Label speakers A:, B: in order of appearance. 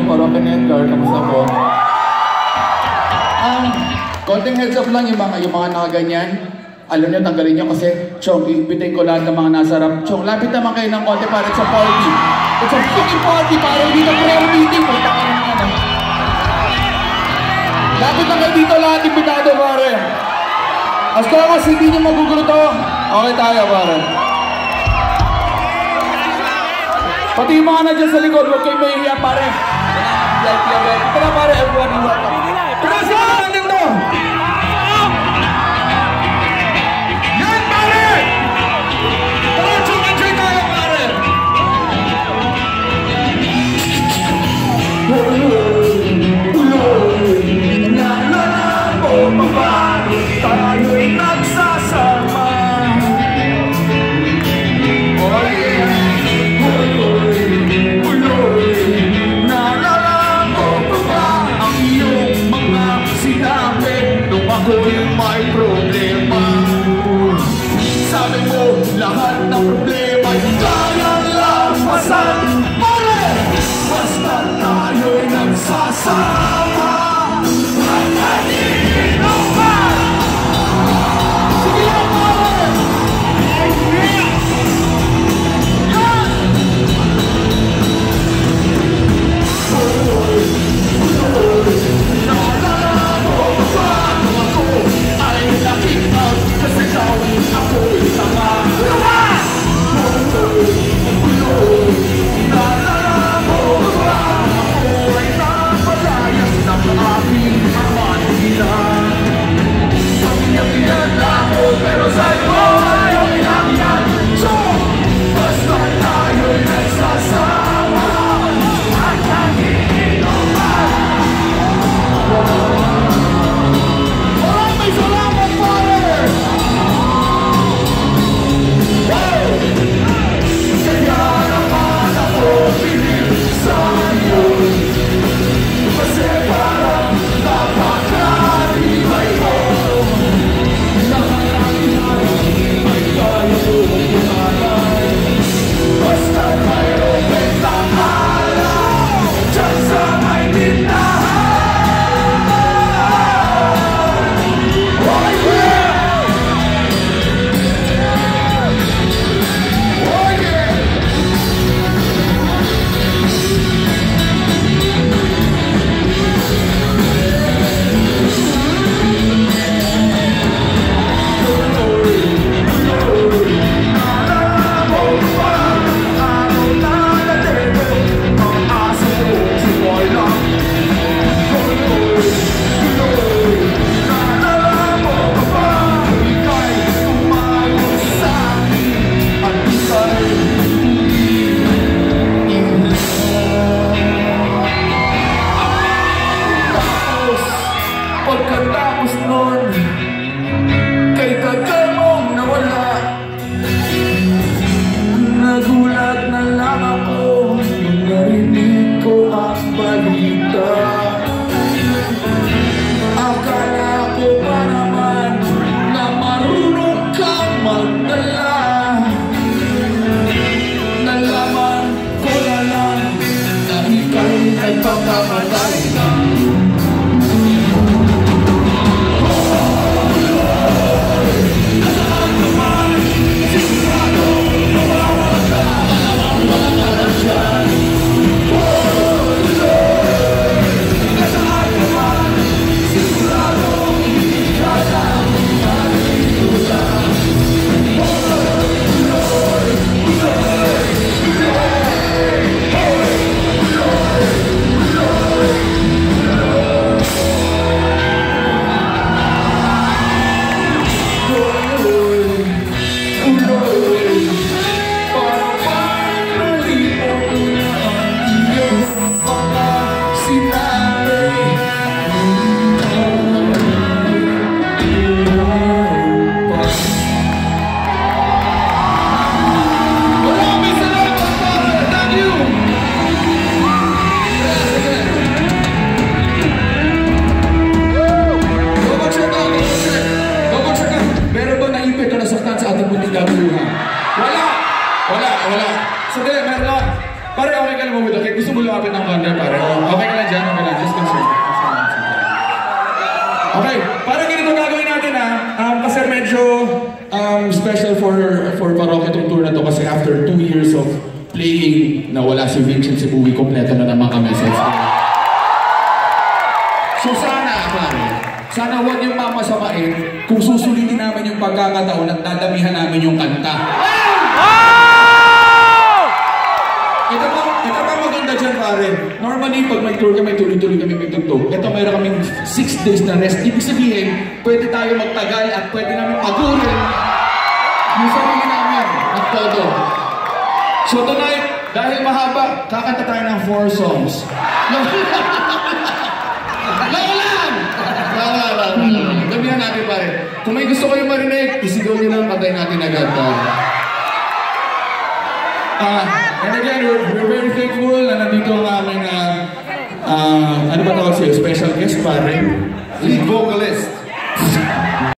A: Parokya ni Edgar, kamusta po? Konting heads up lang yung mga nakaganyan. Alam niyo, tanggalin niyo kasi, Chong, iimbitahin ko lahat ng mga nasa harap. Chong, lapit naman kayo ng konti para sa party. It's a fucking party, parang dito prayer meeting. Punta ka naman ano. Lapit na kayo dito lahat, imbitado pare. As long as hindi niyo magugulo to, okay tayo pare. Pati yung mga na dyan sa likod, huwag kayo mahihiya pare. Ito na pare, everyone is welcome. Tara sa mga dito! Yan pare! Tara, enjoy tayo pare! Nalala mo ba tayo'y nagsasama? Oh yeah! Ako'y may problema. Sabi mo, lahat ng problema ay kayang lampasan. Pare! Basta tayo'y nagsasama. At naninom ka! Sige lang, pare! Pare, okay ka lang mo with gusto mo lumapit ng corner, pare. Okay ka lang dyan, okay lang. Just concern. Okay, parang ganito gagawin natin kasi medyo special for Parokya itong tour na to kasi after 2 years of playing na wala si Vincent Sibuwi, kompleto na naman kami sa So sana huwag yung mamasamain kung susulitin namin yung pagkakataon at dadamihan namin yung kanta. Ito pa maganda dyan, pare. Normally, pag may tour kami, tuloy-tuloy kami may tugtog. Ito, mayroon kaming 6 days na rest. Ibig sabihin, pwede tayo magtagal at pwede namin pagurin yung sarili namin at todo. So tonight, dahil mahaba, kakanta tayo ng 4 songs. Gabihan natin, pare. Kung may gusto kayo marinig, isigaw nyo lang, patay natin agad. And again, we're very thankful na nandito ang aming, ano ba tawag sa'yo? Special guest, pare?
B: Lead vocalist.